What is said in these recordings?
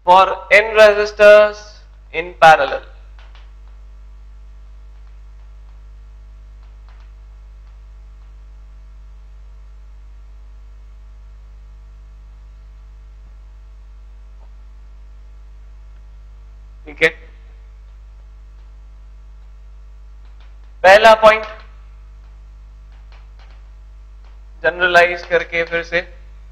for n resistors in parallel. ठीक है, पहला पॉइंट जनरलाइज करके फिर से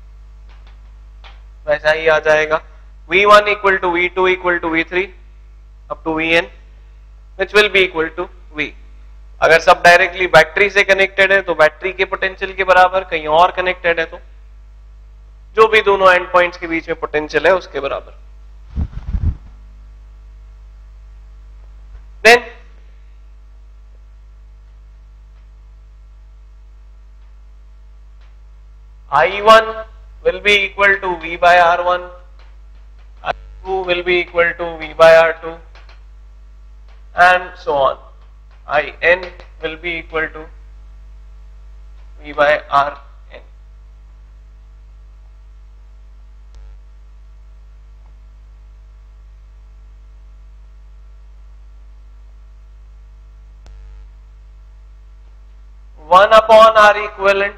वैसा ही आ जाएगा, V1 equal to V2 equal to V3 up to Vn which will be equal to V. अगर सब डायरेक्टली बैटरी से कनेक्टेड है तो बैटरी के पोटेंशियल के बराबर, कहीं और कनेक्टेड है तो जो भी दोनों एंड पॉइंट्स के बीच में पोटेंशियल है उसके बराबर. Then I1 will be equal to V by R1, I2 will be equal to V by R2 and so on. In will be equal to V by Rn. One upon R equivalent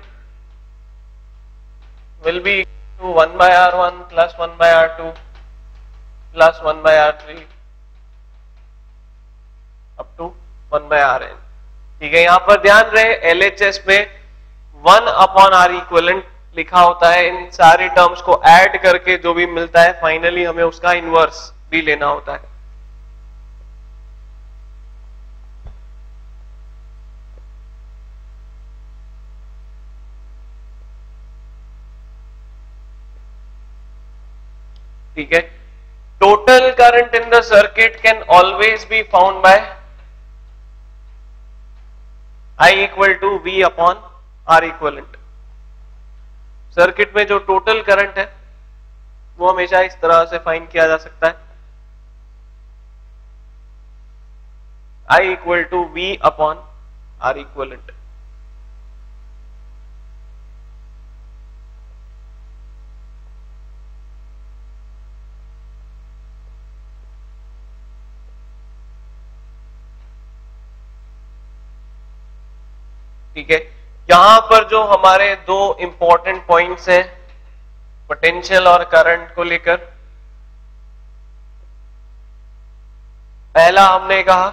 will be equal to 1 by R1 plus 1 by R2 plus 1 by R3 up to 1 by Rn. ठीक है, यहां पर ध्यान रहे LHS में 1 upon R equivalent लिखा होता है. इन सारे टर्म्स को ऐड करके जो भी मिलता है फाइनली हमें उसका इनवर्स भी लेना होता है. ठीक है, total current in the circuit can always be found by I equal to V upon R equivalent. Circuit में जो टोटल करंट है वो हमेशा इस तरह से फाइंड किया जा सकता है, I equal to V upon R equivalent. ठीक है, यहां पर जो हमारे दो इंपॉर्टेंट पॉइंट्स हैं पोटेंशियल और करंट को लेकर, पहला हमने कहा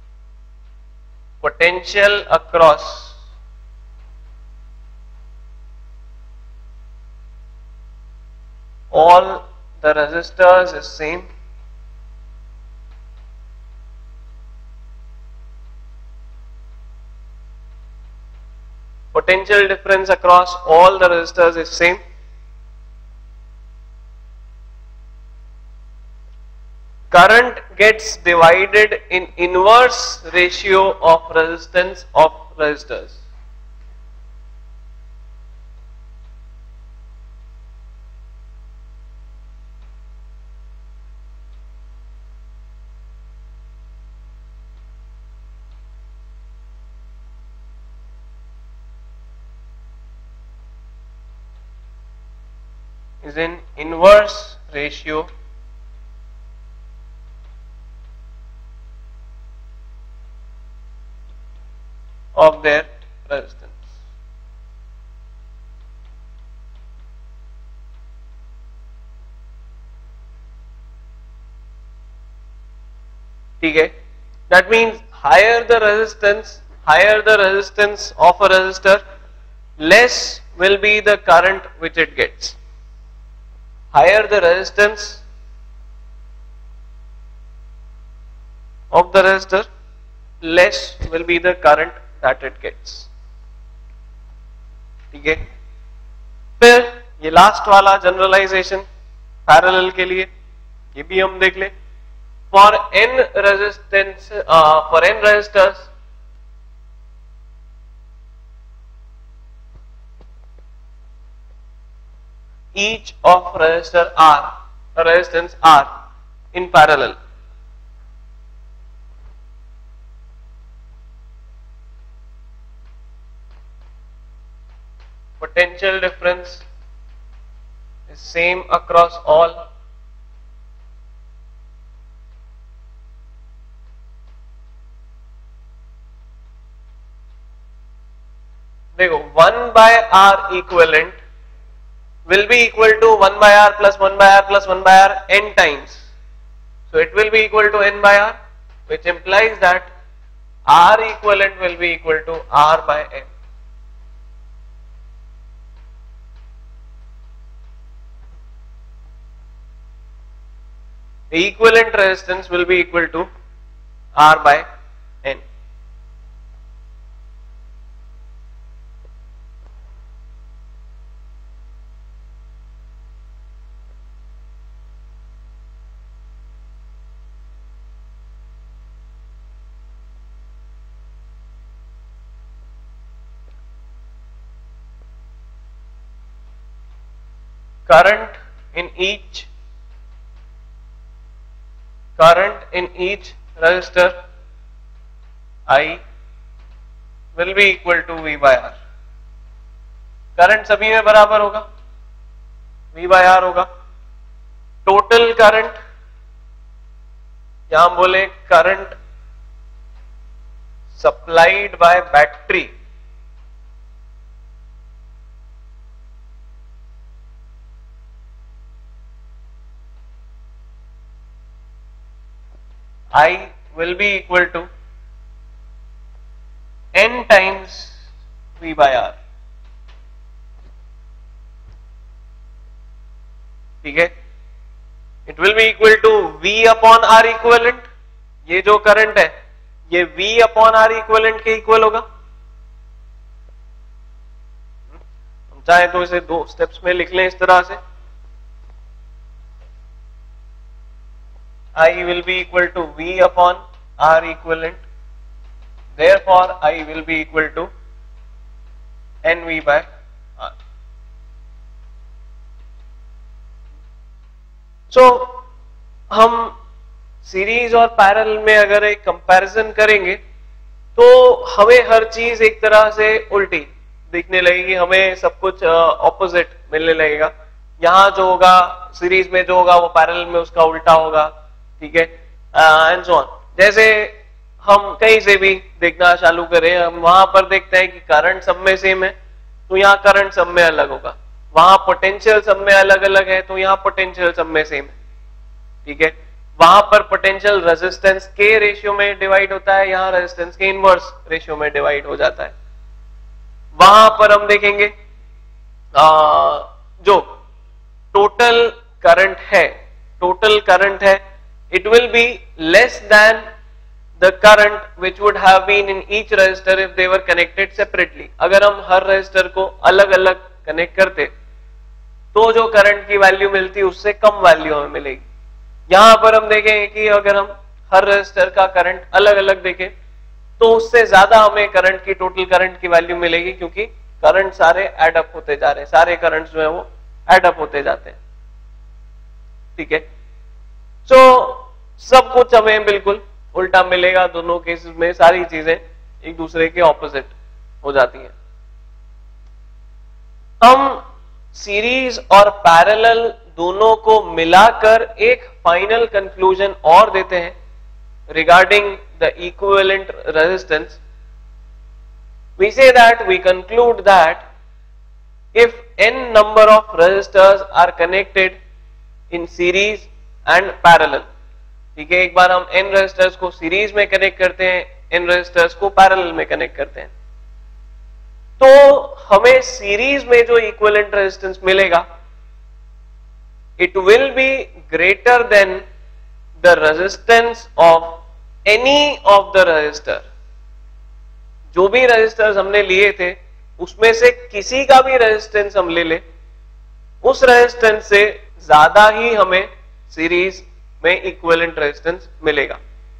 potential across all the resistors is same. Potential difference across all the resistors is same. Current gets divided in inverse ratio of resistance of resistors. Is in inverse ratio of their resistance. ठीक है, that means higher the resistance of a resistor, less will be the current which it gets. Higher the resistance of the resistor, less will be the current that it gets. ठीक है, फिर ये last वाला generalisation parallel के लिए ये भी हम देख लें. For n resistors each of resistance R in parallel, potential difference is same across all देखो 1/R equivalent will be equal to 1/R plus 1/R plus 1/R n times. So it will be equal to n by R, which implies that R equivalent will be equal to R by n. The equivalent resistance will be equal to R by n. Current in each resistor I will be equal to V by R. Current सभी में बराबर होगा, V by R होगा. Total current, यहां बोले current supplied by battery I will be equal to n times V by R. ठीक है, it will be equal to V upon R equivalent. ये जो करंट है ये V अपॉन R इक्विवेलेंट के इक्वल होगा. हम चाहे तो इसे दो स्टेप्स में लिख लें इस तरह से. I will be equal to V upon R equivalent. Therefore, I will be equal to NV by R. So, हम सीरीज और पैरेलल में अगर एक कंपैरिजन करेंगे तो हमें हर चीज एक तरह से उल्टी दिखने लगेगी, हमें सब कुछ ऑपोजिट मिलने लगेगा. यहाँ जो होगा सीरीज में जो होगा वो पैरेलल में उसका उल्टा होगा. ठीक है, एंड सो ऑन. जैसे हम कहीं से भी देखना चालू करें, हम वहां पर देखते हैं कि करंट सब में सेम है तो यहाँ करंट सब में अलग होगा. वहां पोटेंशियल सब में अलग अलग है तो यहाँ पोटेंशियल सब में सेम है. ठीक है, वहां पर पोटेंशियल रेजिस्टेंस के रेशियो में डिवाइड होता है, यहाँ रेजिस्टेंस के इनवर्स रेशियो में डिवाइड हो जाता है. वहां पर हम देखेंगे जो टोटल करंट है it will be less than the current which would have been in each resistor if they were connected separately. अगर हम हर रेजिस्टर को अलग अलग कनेक्ट करते तो जो करंट की वैल्यू मिलती उससे कम वैल्यू हमें मिलेगी. यहां पर हम देखेंगे कि अगर हम हर रेजिस्टर का करंट अलग अलग देखें तो उससे ज्यादा हमें करंट की टोटल करंट की वैल्यू मिलेगी, क्योंकि करंट सारे एड अप होते जा रहे हैं, सारे करंट्स जो है वो एड अप होते जाते हैं. ठीक है, तो सब कुछ हमें बिल्कुल उल्टा मिलेगा. दोनों केसेस में सारी चीजें एक दूसरे के ऑपोजिट हो जाती हैं. हम सीरीज और पैरेलल दोनों को मिलाकर एक फाइनल कंक्लूजन और देते हैं regarding the equivalent resistance. We say that we conclude that if n number of resistors are connected in series and parallel. ठीक है, एक बार हम n रेजिस्टर्स को सीरीज में कनेक्ट करते हैं, n रेजिस्टर्स को पैरेलल में कनेक्ट करते हैं, तो हमें सीरीज में जो इक्विवेलेंट रेजिस्टेंस मिलेगा it will be greater than the resistance of any of the resistor. जो भी रेजिस्टर्स हमने लिए थे उसमें से किसी का भी रेजिस्टेंस हम ले ले, उस रेजिस्टेंस से ज्यादा ही हमें सीरीज में इक्विवेलेंट रेजिस्टेंस मिलेगा.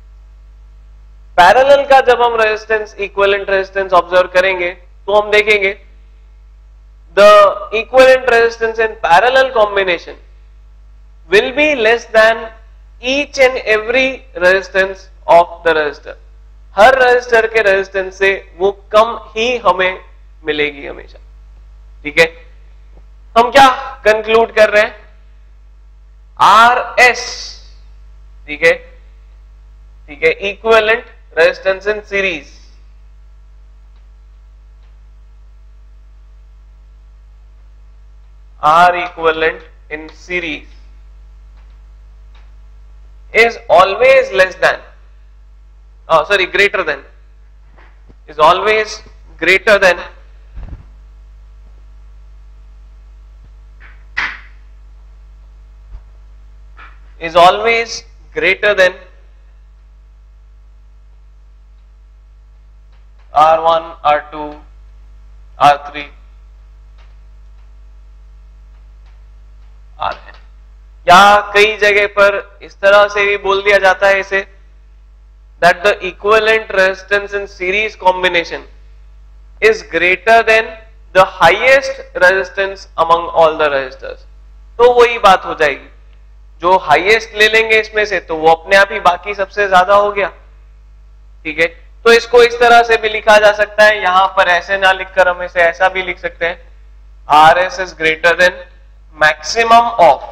पैरेलल का जब हम रेजिस्टेंस इक्विवेलेंट रेजिस्टेंस ऑब्जर्व करेंगे तो हम देखेंगे the equivalent resistance in parallel combination will be less than each and every resistance of the resistor. हर रेजिस्टर के रेजिस्टेंस से वो कम ही हमें मिलेगी हमेशा. ठीक है, हम क्या कंक्लूड कर रहे हैं? RS, ठीक है, ठीक है, equivalent resistance in series R equivalent in series is always less than, greater than, is always greater than R1, R2, R3, Rn। या कई जगह पर इस तरह से भी बोल दिया जाता है इसे, that the equivalent resistance in series combination is greater than the highest resistance among all the resistors। तो वही बात हो जाएगी, जो हाईएस्ट ले लेंगे इसमें से तो वो अपने आप ही बाकी सबसे ज्यादा हो गया। ठीक है, तो इसको इस तरह से भी लिखा जा सकता है, यहां पर ऐसे ना लिखकर हम इसे ऐसा भी लिख सकते हैं, RS is greater than maximum of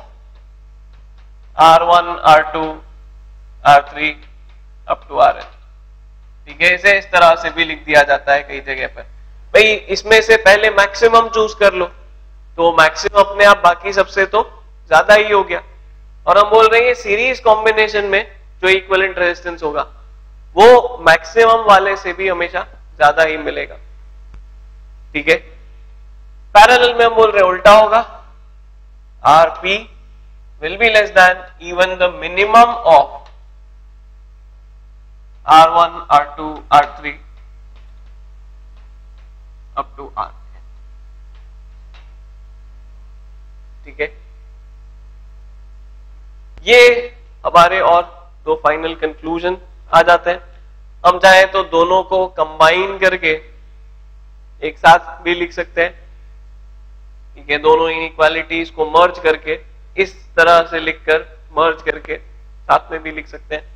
R1, R2, R3 up to Rn। ठीक है, इसे इस तरह से भी लिख दिया जाता है कई जगह पर। भाई इसमें से पहले मैक्सिमम चूज कर लो, तो मैक्सिमम अपने आप बाकी सबसे तो ज्यादा ही हो गया। और हम बोल रहे हैं सीरीज कॉम्बिनेशन में जो इक्विवेलेंट रेजिस्टेंस होगा वो मैक्सिमम वाले से भी हमेशा ज्यादा ही मिलेगा। ठीक है, पैरेलल में हम बोल रहे हैं उल्टा होगा, Rp will be less than even the minimum of R1, R2, R3 up to Rn। ठीक है, ये हमारे और दो फाइनल कंक्लूजन आ जाते हैं। हम चाहे तो दोनों को कंबाइन करके एक साथ भी लिख सकते हैं। ठीक है, दोनों इनइक्वालिटीज को मर्ज करके इस तरह से लिखकर मर्ज करके साथ में भी लिख सकते हैं।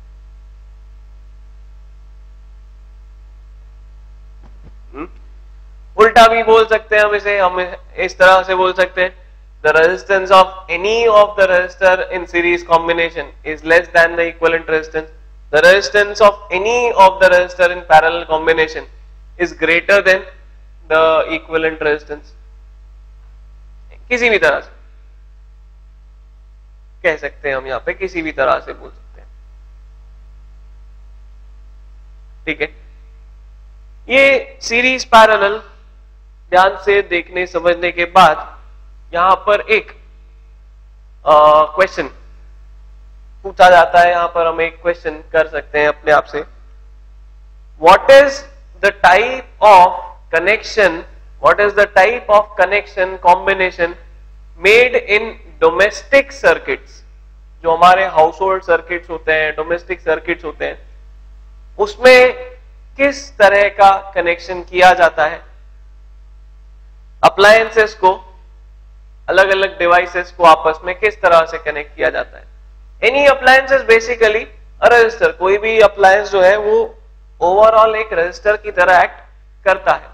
उल्टा भी बोल सकते हैं हम इसे, हम इस तरह से बोल सकते हैं, the resistance of any of the resistor in series combination is less than the equivalent resistance, the resistance of any of the resistor in parallel combination is greater than the equivalent resistance। किसी भी तरह से कह सकते हैं हम, यहां पे किसी भी तरह से बोल सकते हैं। ठीक है, ये सीरीज पैरेलल ध्यान से देखने समझने के बाद यहां पर एक क्वेश्चन पूछा जाता है। यहां पर हम एक क्वेश्चन कर सकते हैं अपने आप से, what is the type of connection, what is the type of connection combination made in domestic circuits. जो हमारे हाउस होल्ड सर्किट्स होते हैं, डोमेस्टिक सर्किट्स होते हैं, उसमें किस तरह का कनेक्शन किया जाता है, अप्लायंसेस को, अलग अलग डिवाइसेस को आपस में किस तरह से कनेक्ट किया जाता है। Any appliances basically a resistor, कोई भी अप्लायंस जो है वो ओवरऑल एक रजिस्टर की तरह एक्ट करता है।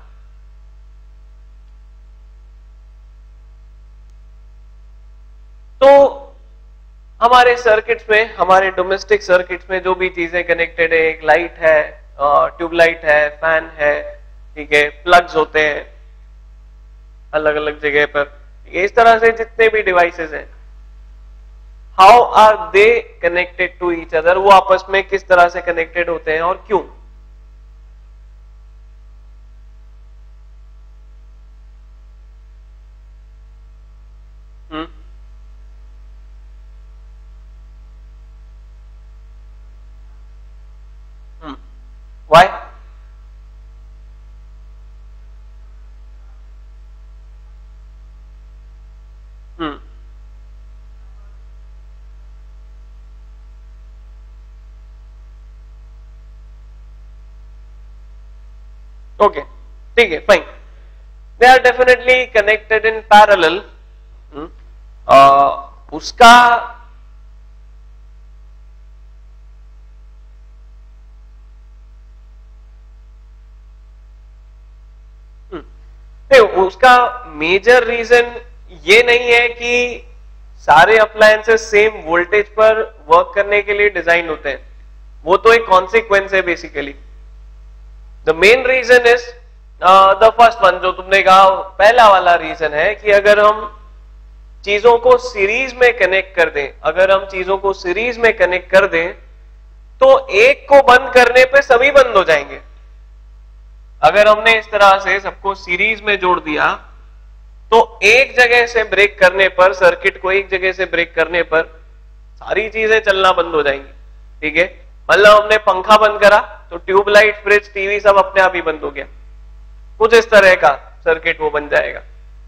तो हमारे सर्किट्स में, हमारे डोमेस्टिक सर्किट्स में जो भी चीजें कनेक्टेड है, एक लाइट है, ट्यूबलाइट है, फैन है, ठीक है, प्लग्स होते हैं अलग अलग जगह पर, इस तरह से जितने भी डिवाइसेस हैं, how are they connected to each other, वो आपस में किस तरह से कनेक्टेड होते हैं और क्यों। Why? Okay, ठीक है, fine. They are definitely connected in parallel. उसका उसका मेजर रीजन ये नहीं है कि सारे अप्लायंसेस सेम वोल्टेज पर वर्क करने के लिए डिजाइन होते हैं, वो तो एक कॉन्सिक्वेंस है basically. The main reason is the first one, जो तुमने कहा पहला वाला रीजन है कि अगर हम चीजों को सीरीज में कनेक्ट कर दें, अगर हम चीजों को सीरीज में कनेक्ट कर दें तो एक को बंद करने पे सभी बंद हो जाएंगे। अगर हमने इस तरह से सबको सीरीज में जोड़ दिया तो एक जगह से ब्रेक करने पर, सर्किट को एक जगह से ब्रेक करने पर सारी चीजें चलना बंद हो जाएंगी। ठीक है, मतलब हमने पंखा बंद करा तो ट्यूबलाइट, फ्रिज, टीवी सब अपने आप ही बंद हो गया। कुछ इस तरह का सर्किट वो बन जाएगा।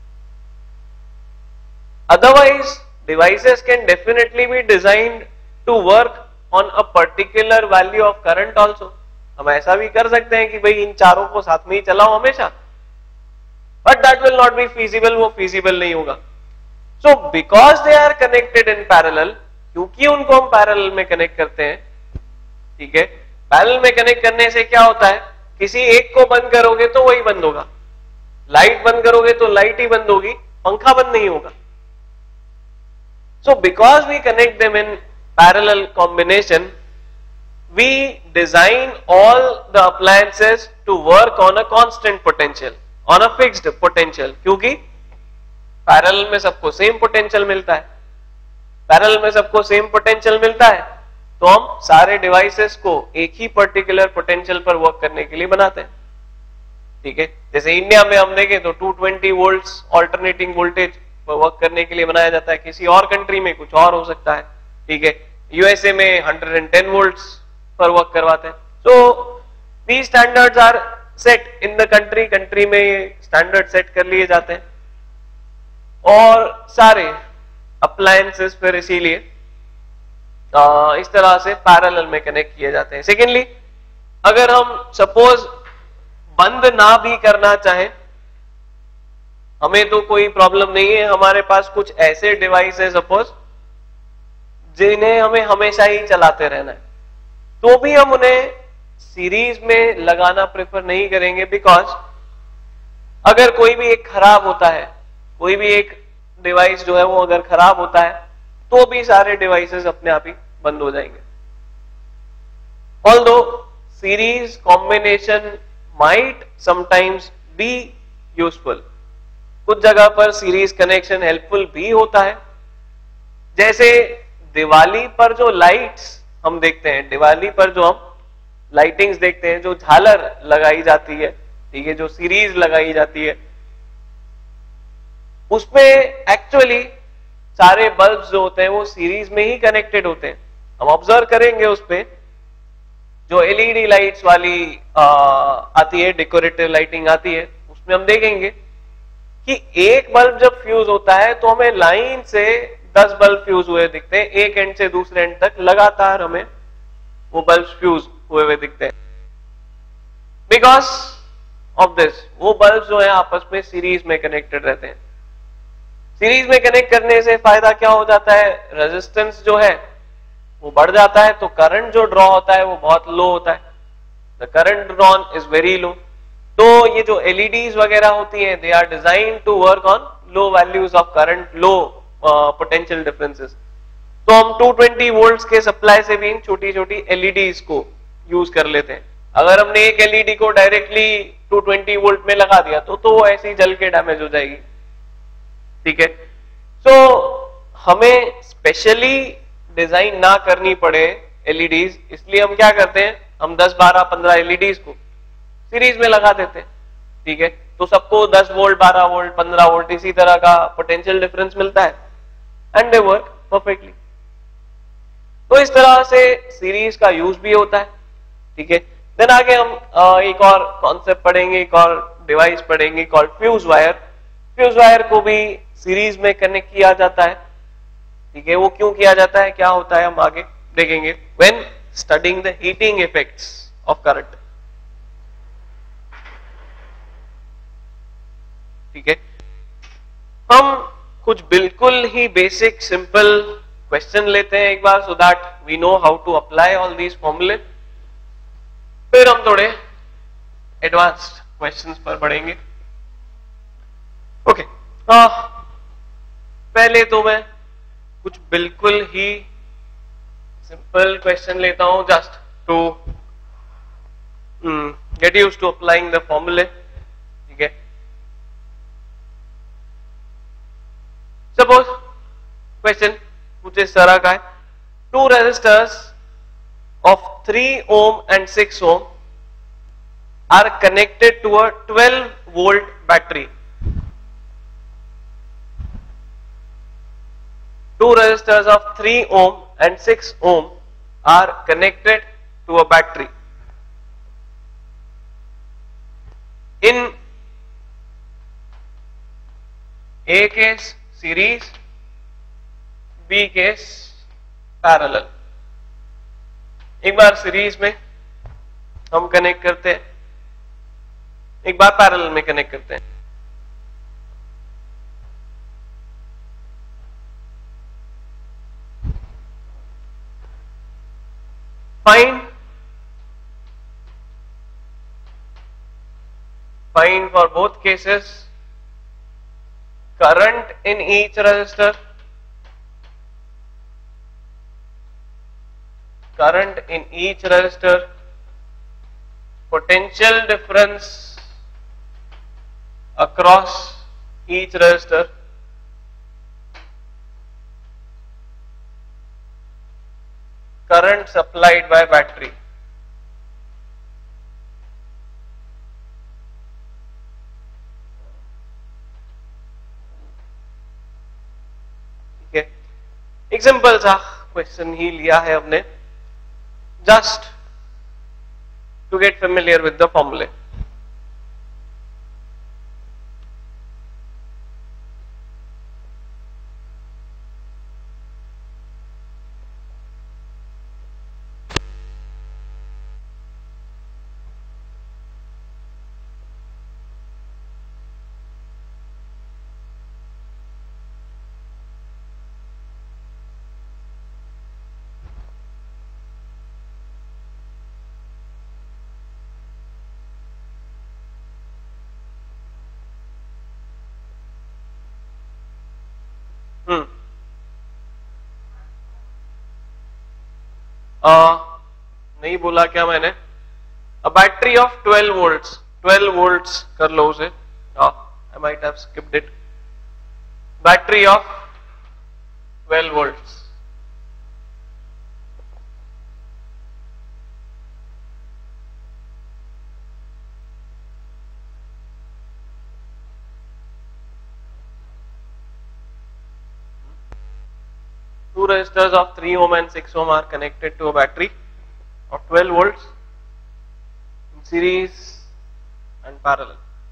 Otherwise, devices can definitely be designed to work on a particular value of current also. हम ऐसा भी कर सकते हैं कि भाई इन चारों को साथ में ही चलाओ हमेशा, but that will not be feasible, वो feasible नहीं होगा। So because they are connected in parallel, क्योंकि उनको हम पैरेलल में कनेक्ट करते हैं, ठीक है, पैरेलल में कनेक्ट करने से क्या होता है, किसी एक को बंद करोगे तो वही बंद होगा, लाइट बंद करोगे तो लाइट ही बंद होगी, पंखा बंद नहीं होगा। So because we connect them in parallel combination, we design all the appliances to work on a constant potential, on a fixed potential, क्योंकि parallel में सबको same potential मिलता है। पैरेलल में सबको सेम पोटेंशियल मिलता है तो हम सारे डिवाइसेस को एक ही पर्टिकुलर पोटेंशियल पर वर्क करने के लिए बनाते हैं। ठीक है, जैसे इंडिया में हम देखें तो 220 वोल्ट्स ऑल्टरनेटिंग वोल्टेज पर वर्क करने के लिए बनाया जाता है, किसी और कंट्री में कुछ और हो सकता है। ठीक है, यूएसए में 110 वोल्ट्स पर वर्क करवाते हैं। So these standards are set in the country, country में ये स्टैंडर्ड सेट कर लिए जाते हैं और सारे अप्लायंसेस फिर इसीलिए इस तरह से पैरेलल में कनेक्ट किए जाते हैं। सेकेंडली, अगर हम सपोज बंद ना भी करना चाहें, हमें तो कोई प्रॉब्लम नहीं है, हमारे पास कुछ ऐसे डिवाइस है सपोज जिन्हें हमें हमेशा ही चलाते रहना है, तो भी हम उन्हें सीरीज में लगाना प्रेफर नहीं करेंगे। बिकॉज अगर कोई भी एक खराब होता है, कोई भी एक डिवाइस जो है वो अगर खराब होता है तो भी सारे डिवाइसेस अपने आप ही बंद हो जाएंगे। Although series combination might sometimes be useful, कुछ जगह पर सीरीज कनेक्शन हेल्पफुल भी होता है। जैसे दिवाली पर जो लाइट्स हम देखते हैं, दिवाली पर जो हम लाइटिंग्स देखते हैं, जो झालर लगाई जाती है, ठीक है, जो सीरीज लगाई जाती है, उसमें एक्चुअली सारे बल्ब जो होते हैं वो सीरीज में ही कनेक्टेड होते हैं। हम ऑब्जर्व करेंगे उस पे जो एलईडी लाइट्स वाली आती है, डेकोरेटिव लाइटिंग आती है, उसमें हम देखेंगे कि एक बल्ब जब फ्यूज होता है तो हमें लाइन से 10 बल्ब फ्यूज हुए दिखते हैं, एक एंड से दूसरे एंड तक लगातार हमें वो बल्ब फ्यूज हुए हुए दिखते हैं। बिकॉज ऑफ दिस, वो बल्ब जो है आपस में सीरीज में कनेक्टेड रहते हैं। सीरीज में कनेक्ट करने से फायदा क्या हो जाता है, रेजिस्टेंस जो है वो बढ़ जाता है, तो करंट जो ड्रॉ होता है वो बहुत लो होता है। The current drawn is very low. तो ये जो एलईडीज वगैरह होती हैं, they are design to work on low values of current, low potential differences. तो हम 220 वोल्ट्स के सप्लाई से भी इन छोटी छोटी एलईडीज को यूज कर लेते हैं। अगर हमने एक एलईडी को डायरेक्टली 220 वोल्ट में लगा दिया तो वो ऐसे ही जल के डैमेज हो जाएगी। ठीक है, सो हमें स्पेशली डिजाइन ना करनी पड़े एलईडीज, इसलिए हम क्या करते हैं, हम 10, 12, 15 एलईडीज को सीरीज में लगा देते हैं। ठीक है, तो सबको 10 वोल्ट, 12 वोल्ट, 15 वोल्ट इसी तरह का पोटेंशियल डिफरेंस मिलता है एंड दे वर्क परफेक्टली। तो इस तरह से सीरीज का यूज भी होता है। ठीक है, देन आगे हम एक और कॉन्सेप्ट पढ़ेंगे, एक और डिवाइस पढ़ेंगे called fuse wire. Fuse wire को भी सीरीज में कनेक्ट किया जाता है। ठीक है, वो क्यों किया जाता है, क्या होता है, हम आगे देखेंगे when studying the heating effects of current. ठीक है, हम कुछ बिल्कुल ही बेसिक सिंपल क्वेश्चन लेते हैं एक बार, so that we know how to apply all these formulae. फिर हम थोड़े एडवांस्ड क्वेश्चंस पर बढ़ेंगे। ओके, पहले तो मैं कुछ बिल्कुल ही सिंपल क्वेश्चन लेता हूं, just to get used to applying the formulae. ठीक है, सपोज क्वेश्चन कुछ इस तरह का है, two resistors of 3 ohm and 6 ohm are connected to a 12 volt battery. Two resistors of 3 ohm and 6 ohm are connected to a battery. In A case series, B case parallel. एक बार series में हम connect करते हैं, एक बार parallel में connect करते हैं. Find for both cases current in each resistor, current in each resistor, potential difference across each resistor, current supplied by battery. ठीक है, एक सिंपल सा क्वेश्चन ही लिया है हमने, just to get familiar with the formula. नहीं बोला क्या मैंने? A battery of 12 volts, 12 volts कर लो उसे. I might have skipped it. Battery of 12 volts. Two resistors of 3 ohm and 6 ohm are connected to a battery of 12 volts in series and parallel.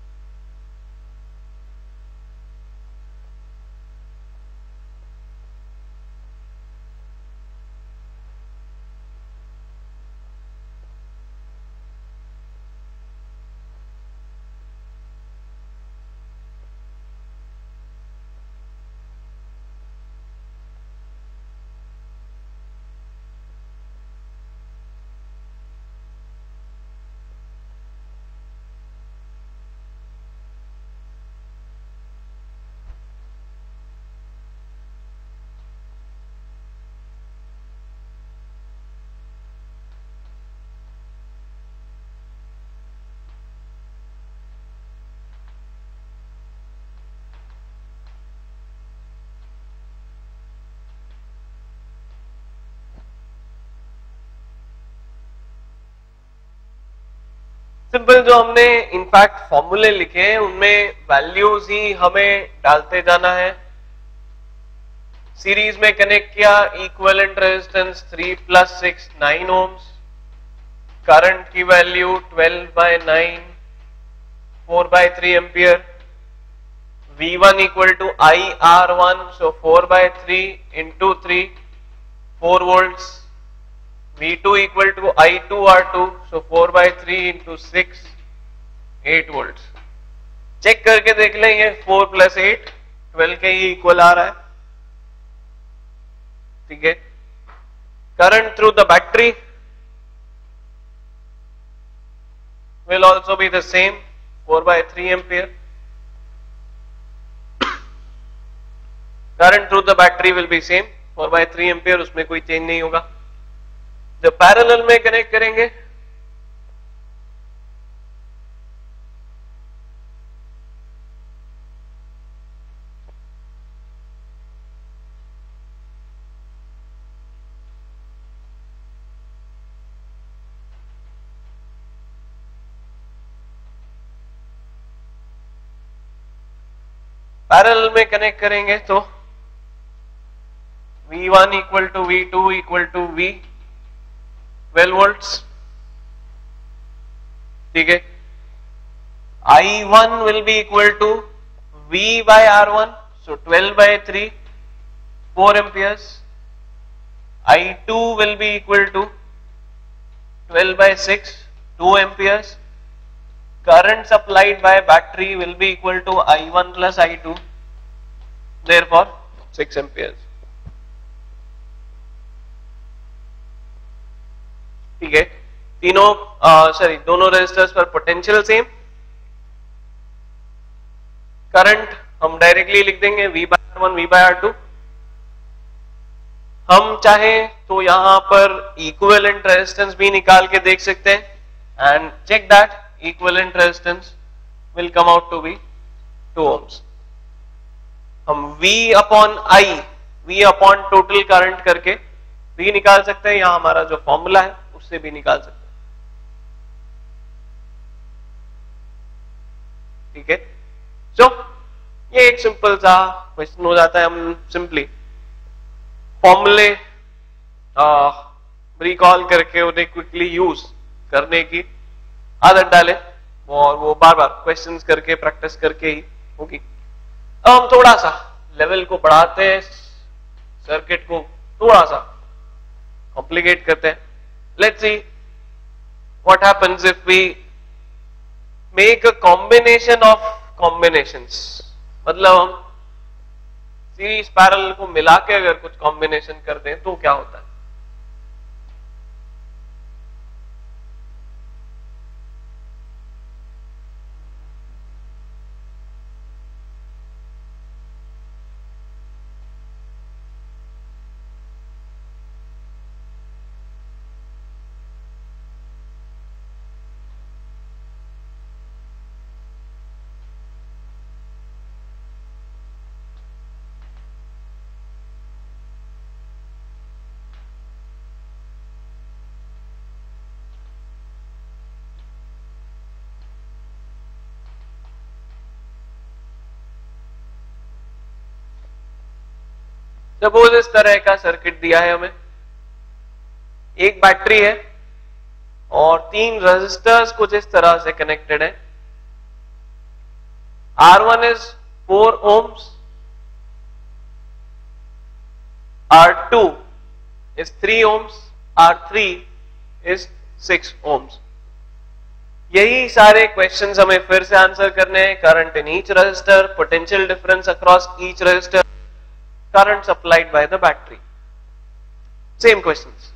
Simple जो हमने in fact फॉर्मूले लिखे हैं उनमें values ही हमें डालते जाना है. सीरीज में कनेक्ट किया, इक्विवेलेंट रेजिस्टेंस 3 + 6 9 ohms, करंट की value 12/9 4/3 ampere, V1 = IR1, so 4/3 × 3 4 volts, V2 = I2R2, so 4/3 × 6 8 volts. Check करके देख लें, ये 4 + 8 12 के ही इक्वल आ रहा है. ठीक है, current through the battery will also be the same 4/3 ampere. Current through the battery will be same 4/3 ampere, उसमें कोई चेंज नहीं होगा. जब पैरेलल में कनेक्ट करेंगे पैरेलल में कनेक्ट करेंगे तो V1 equal to V2 equal to V 12 volts, ठीक है। I1 will be equal to V by R1, so 12 by 3, 4 amperes. I2 will be equal to 12 by 6, 2 amperes. Current supplied by battery will be equal to I1 plus I2, therefore 6 amperes. ठीक है, तीनों दोनों resistors पर potential same. Current हम directly लिख देंगे V by R1 V by R2। हम चाहें तो यहां पर इक्विवेलेंट रेजिस्टेंस भी निकाल के देख सकते हैं and check that equivalent resistance will come out to be 2 ohms। हम V upon I, V upon total current करके भी निकाल सकते हैं, यहां हमारा जो फॉर्मूला है उससे भी निकाल सकते हैं, ठीक है। सो ये एक सिंपल सा क्वेश्चन हो जाता है। हम सिंपली फॉर्मूले रिकॉल करके उन्हें क्विकली यूज करने की आदत डालें और वो बार बार क्वेश्चंस करके प्रैक्टिस करके ही होगी। अब हम थोड़ा सा लेवल को बढ़ाते हैं, सर्किट को थोड़ा सा कॉम्प्लिकेट करते हैं। Let's see what happens if we make a combination of combinations, मतलब हम सीरीज पैरेलल को मिला के अगर कुछ कॉम्बिनेशन कर दें तो क्या होता है। सपोज इस तरह का सर्किट दिया है हमें, एक बैटरी है और 3 रेजिस्टर्स कुछ इस तरह से कनेक्टेड है। R1 is 4 ohms, R2 is 3 ohms, R3 is 6 ohms। यही सारे क्वेश्चंस हमें फिर से आंसर करने हैं। Current in each resistor, potential difference across each resistor, current supplied by the battery, same questions।